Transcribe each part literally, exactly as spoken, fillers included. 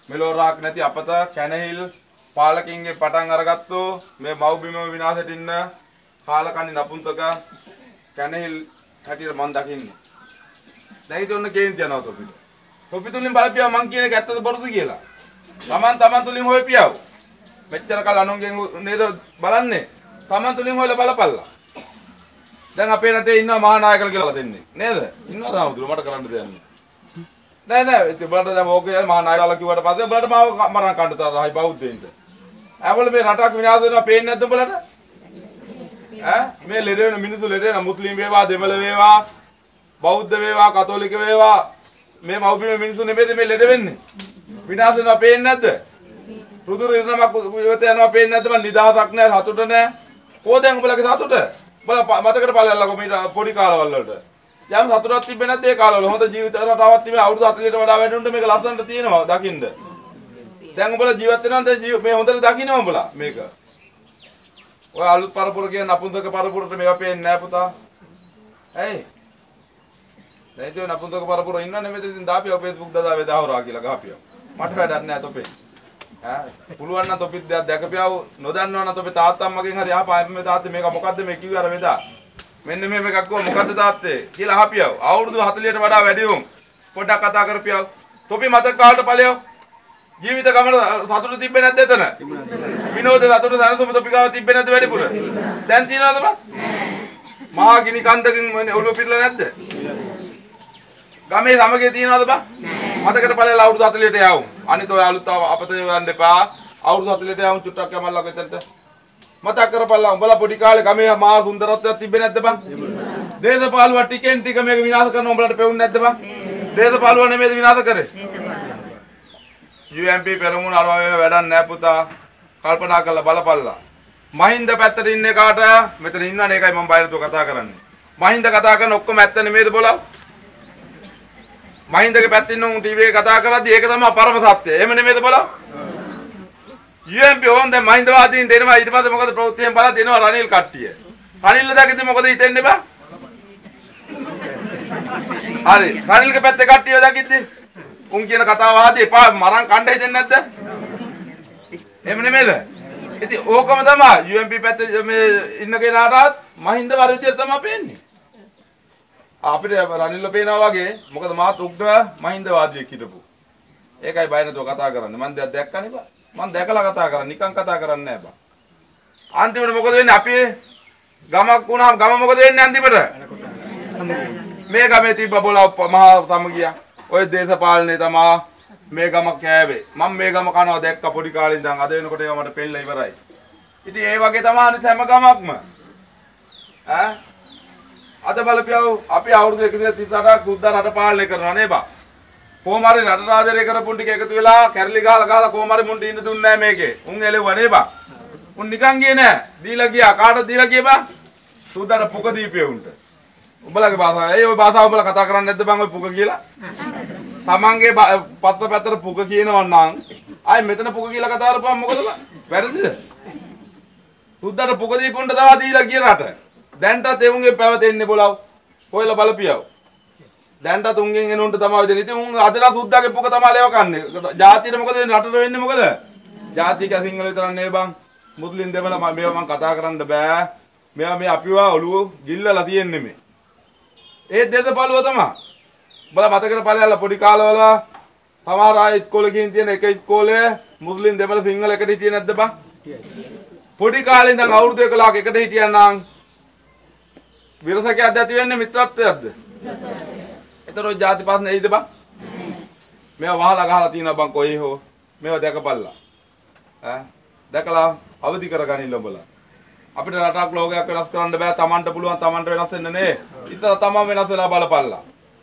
මෙලෝ රාක් නැති අපත කැනහිල් පාලකින්ගේ පටන් අරගත්තු මේ මව්බිම විනාශෙට ඉන්න කාලකන්ණි නපුංසක කැනහිල් හැටියට මම දකින්නේ. දැන් ඉතින් ඔන්න කේන්ති යනවා තොපිට. තොපි තුලින් බලපියා මං කියන එක ඇත්තද බොරුද කියලා. Taman taman තුලින් හොයපියව. මෙච්චර කල් අනුන්ගෙන් නේද බලන්නේ. Taman තුලින් හොයලා බලපල්ලා. දැන් අපේ රටේ ඉන්නවා මහා නායකලා කියලා දෙන්නේ. නේද? ඉන්නවා තාමතුල මට කරන්න දෙයක් නෑ. නෑ නෑ ඉතින් බලන්න දැන් ඕකේ මහා නායකලා කිව්වට පස්සේ බලන්න මාව මරණ කන්න තරහයි බෞද්ධයින්ට. ඇවල මේ රටක් විනාශ වෙනවා පේන්නේ නැද්ද උඹලට? ඈ මේ ලෙඩ වෙන මිනිස්සු ලෙඩ වෙන මුස්ලිම් වේවා දෙමළ වේවා බෞද්ධ වේවා කතෝලික වේවා මේ මව්බිම මිනිස්සු නෙමෙයිද මේ ලෙඩ වෙන්නේ? විනාශ වෙනවා පේන්නේ නැද්ද? රුදුරු ඉරණමක් ඉවත යනවා පේන්නේ නැද්ද? මන් නිදහසක් නැහැ සතුට නැහැ. කොහෙන්ද උඹලගේ සතුට? බල මතකට බලයල්ලකෝ මේ පොඩි කාලවල වලට. යම් සතුටක් තිබෙන්නේ නැද්ද ඒ කාලවල? හොඳ ජීවිත රටාවක් තිබෙන අවුරුදු හතළිහට වඩා වැඩි උන්ට මේක ලස්සනට තියෙනවා දකින්න. දැන් උඹලා ජීවත් වෙනවද මේ හොඳට දකින්න උඹලා මේක. ඔය අලුත් පරපුර කියන නපුංසක පරපුරට මේවා පේන්නේ නැහැ පුතා. ඇයි? දැන් ඉතින් නපුංසක පරපුර ඉන්නවනේ මෙතන ඉතින් දාපියව Facebook දදා වේදා හොරා කියලා ගහපියව. මට වැඩක් නැහැ තොපේ. ඈ පුළුවන් නම් තොපිත් දෙයක් දැකපියව නොදන්නව නම් තොපේ තාත්තම්මගෙන් හරි ආපහා මේ තාත්තේ මේක මොකද්ද මේ කිව්වේ අර වේදා. මෙන්න මේ මේකක් ගෝ මොකද්ද තාත්තේ කියලා අහපියව. අවුරුදු හතළිහට වඩා වැඩි වුන් පොඩ්ඩක් කතා කරපියව. තොපි මතක කාලට ඵලයව. ජීවිත ගමන සතුට තිබ්බේ නැද්ද එතන? විනෝද සතුට සනසුම තොපිකාව තිබ්බේ නැද්ද වැඩිපුර? දැන් තියනවද බං? මහා ගිනි කන්දකින් ඔළුව පිරලා නැද්ද? ගමේ සමගිය තියනවද බං? මතකට ඵලයලා අවුරුදු හතළිහට යවුම්. අනිත් ඔය අලුත් අපතේ යන්න එපා. අවුරුදු හතළිහට යවුම් චුට්ටක් යමල්ලා ගෙතට. මතක් කරපල්ලා උඹලා පොඩි කාලේ ගමේ මහා සුන්දරත්වයක් තිබ්බේ නැද්ද බං? දේශපාලුවා ටිකෙන් ටික මේක විනාශ කරන උඹලට පෙවුන්නේ නැද්ද බං? දේශපාලුවා නෙමෙයිද විනාශ කරේ? U M P පෙරමුණ අරවා වැඩක් නැහැ පුතා. කල්පනා කරලා බලපල්ලා. මහින්ද පැත්තට ඉන්නේ කාට? මෙතන ඉන්නවනේ ඒකයි මම බයරතුව කතා කරන්නේ. මහින්ද කතා කරන ඔක්කොම ඇත්ත නෙමෙයිද බලව? මහින්දගේ පැත්තේ ඉන්න උන් ටීවී එකේ කතා කරද්දි ඒක තමයි පරම සත්‍යය. එහෙම නෙමෙයිද බලව? U M P ඕන් දැන් මහින්ද වාදීන් දෙනවා ඊට පස්සේ මොකද ප්‍රවෘත්තියෙන් බලලා දෙනවා රනිල් කට්ටිය. රනිල්ලා දැක්කද මොකද හිතෙන්නේ බා? හරි. රනිල්ගේ පැත්තේ කට්ටිය දැක්කද? උන් කියන කතාව ආදී එපා මරන් කණ්ඩ හිතෙන්නේ නැද්ද? එහෙම නෙමෙයිද? ඉතින් ඕකම තමයි U M P පැත්තේ මේ ඉන්න කෙනාටත් මහින්ද වර විදියට තමයි පේන්නේ. අපිට රනිල්ල පේනවා වගේ මොකද මාත් උග්‍ර මහින්ද වාදියෙක් හිටපු. ඒකයි බය නැතුව කතා කරන්නේ. මම දැක් දැක්කනේ බා. මම දැකලා කතා කරන්නේ. නිකන් කතා කරන්නේ නැහැ බා. අන්තිමට මොකද වෙන්නේ? අපි ගමක් වුණාම ගම මොකද වෙන්නේ අන්තිමට? මේ ගමේ තිබ්බ බොලා මහා සමගියා ඔය දේශපාලනේ තමයි මේ ගම කෑවේ. මම මේ ගම කනවා දැක්ක පොඩි කාලේ ඉඳන් අද වෙනකොට ඒවා මට පෙන්නලා ඉවරයි. ඉතින් ඒ වගේ තමයි අනිත් හැම ගමක්ම. ඈ අද බලපියව අපි අවුරුදු එකසිය තිස් අටක් සුද්දා රට පාලනය කරනවා නේ බා. කොහොම හරි රට රාජ්‍යය කරපුන් ටික එකතු වෙලා කැරලි ගහලා ගහලා කොහොම හරි මුන්ට ඉන්න දුන්නේ නැහැ මේකේ. උන් එළෙව්වා නේ බා. උන් නිකන් ගියේ නෑ. දීලා ගියා. කාටද දීලා ගියේ බා? සුද්දාට පුක දීපේ උන්ට. උඹලගේ භාෂාව. ඒ ඔය භාෂාව උඹලා කතා කරන්නේ නැද්ද බං ඔය පුක කියලා? තමන්ගේ පත්ත පැත්තට පුක කියනවා නම් ආයි මෙතන පුක කියලා කතා කරපුවම මොකද බං? වැරදිද? සුද්දාට පුක දීපුන්ට තවා දීලා ගිය රට. දැන්ටත් ඒ උන්ගේ පැවතෙන්නේ බොලව. කොහෙල බලපියව. දැන්ටත් උන්ගෙන් එනුන්ට තමයි දෙන්නේ. ඉතින් උන් අදලා සුද්දාගේ පුක තමයි ලේව කන්නේ. ජාතියට මොකද වෙන්නේ? රටට වෙන්නේ මොකද? ජාතික සිංහල විතරක් නේ බං. මුස්ලිම් දෙමළ මේවා මම කතා කරන්න බෑ. මේවා මේ අපිව ඔළුව ගිල්ලලා තියෙන්නේ මේ. ඒ දෙදපළුව තමයි. බල මතකද පළයල්ලා පොඩි කාලවල සමහර අය ඉස්කෝලේ ගිහින් තියෙන එක ඉස්කෝලේ මුස්ලිම් දෙමළ සිංහල එකට හිටියේ නැද්ද බං? පොඩි කාලේ ඉඳන් අවුරුදු එකලක් එකට හිටියා නම් විරසකයක් ඇති වෙන්නේ මිත්‍රත්වයක්ද? ඒතර ඔය ಜಾති ප්‍රශ්න එයිද බං? මේවා වහලා ගහලා තියෙනවා බං කොහේ හෝ. මේවා දැකපල්ලා. ඈ දැකලා අවදි කරගනින්න උඹලා. අපිට රටක් ලෝකයක් වෙනස් කරන්න බෑ. Tamanට පුළුවන් Tamanට වෙනස් වෙන්න නේ. ඉතින් තමන් වෙනස් වෙලා බලපල්ලා.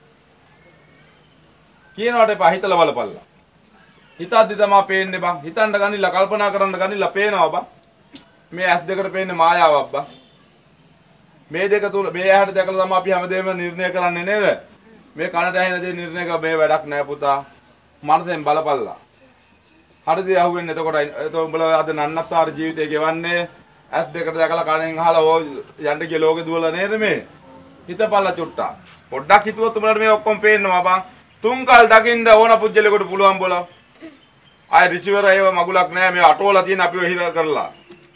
කියනවට එපා හිතලා බලපල්ලා. හිතද්දි තමයි පේන්නේ බං. හිතන්න ගනිලා කල්පනා කරන්න ගනිලා පේනවා බං. මේ ඇස් දෙකට පේන්නේ මායාවක් බං. මේ දෙක තුල මේ ඇහැට දැකලා තමයි අපි හැමදේම නිර්ණය කරන්නේ නේද? මේ කනට ඇහෙන දේ නිර්ණය කරලා මේ වැඩක් නෑ පුතා. මනසෙන් බලපල්ලා. හරිද යහුවෙන්නේ එතකොට එතකොට උඹලා අද නන්නත්තර ජීවිතේ ගෙවන්නේ ඇස් දෙකට දැකලා කණෙන් අහලා ඕ යන්න ගිය ලෝකෙ දුවලා නේද මේ? හිතපල්ලා චුට්ටා. පොඩ්ඩක් හිතුවොත් උඹලට මේ ඔක්කොම පේන්නවා බං. තුන් කල් දකින්න ඕන පුජ්‍යලෙකට පුළුවන් බොලව. ආයි රිසිවර් ඒව මගුලක් නැහැ මේ අටවල තියෙන අපිව හිර කරලා.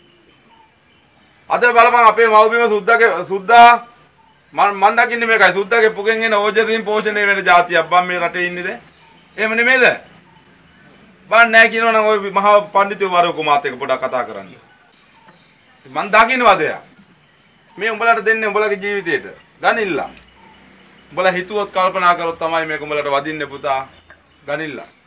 අද බලපන් අපේ මව්බිම සුද්දාගේ සුද්දා මම මන් දකින්නේ මේකයි සුද්දාගේ පුගෙන් එන ඕජතින් පෝෂණය වෙන જાතියක් බම් මේ රටේ ඉන්නේද? එහෙම නෙමෙයිද? බන් නැහැ කියනවනම් ওই මහා පඬිතුමෝ වරකෝ මාත් එක්ක පොඩක් කතා කරන්න. මන් දකින්නවද යා? මේ උඹලට දෙන්නේ උඹලගේ ජීවිතේට. ගනිල්ලා. උඹලා හිතුවොත් කල්පනා කරොත් තමයි මේක උඹලට වදින්නේ පුතා. ගනිල්ලා.